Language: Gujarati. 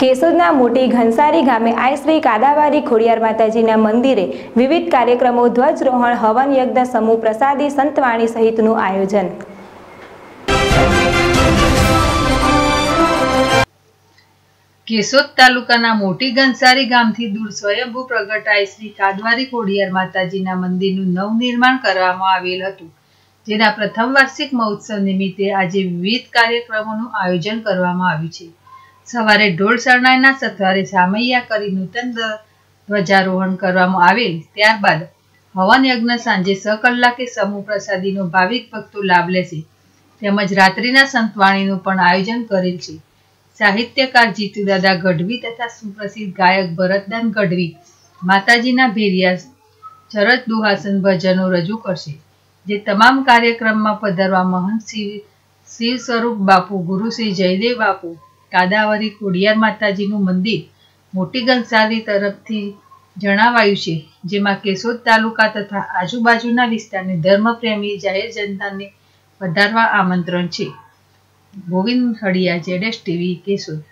કેશોદના મોટી ઘનસારી ગામે આઈ શ્રી કાદાવારી ખોડિયાર માતાજીના મંદિરે વિવિધ કાર્યક્રમો, ધ્વજરોહણ, હવન યજ્ઞ, સમૂહ પ્રસાદી, સંતવાણી સહિતનું આયોજન. કેશોદ તાલુકાના મોટી ઘનસારી ગામથી દૂર સ્વયંભૂ પ્રગટ આઈ શ્રી કાદવારી ખોડિયાર માતાજીના મંદિરનું નવનિર્માણ કરવામાં આવેલ હતું, જેના પ્રથમ વાર્ષિક મહોત્સવ નિમિત્તે આજે વિવિધ કાર્યક્રમોનું આયોજન કરવામાં આવ્યું છે. સવારે ઢોળ શરણાઈના સથવારે સામૈયા કરી નૂતન ધ્વજારોહણ કરવામાં આવેલ. ત્યારબાદ હવન યજ્ઞ સાંજે 6 કલાકે સમૂહ પ્રસાદીનો ભાવિક ભક્તો લાભ લેશે, તેમજ રાત્રિના સંતવાણીનું પણ આયોજન કરેલ છે. સાહિત્યકાર જીતુદાદા ગઢવી તથા સુપ્રસિદ્ધ ગાયક ભરતદાન ગઢવી માતાજીના ભેરિયા ચરજ દુહાસન ભજનો રજૂ કરશે, જે તમામ કાર્યક્રમમાં પધારવા મહંત શિવ સ્વરૂપ બાપુ, ગુરુ શ્રી જયદેવ બાપુ, કાદાવરી ખોડિયાર માતાજીનું મંદિર મોટી ઘનસારી તરફથી જણાવાયું છે, જેમાં કેશોદ તાલુકા તથા આજુબાજુના વિસ્તારની ધર્મપ્રેમી જાહેર જનતાને પધારવા આમંત્રણ છે. Govind હળિયા, ZS TV, Keshod.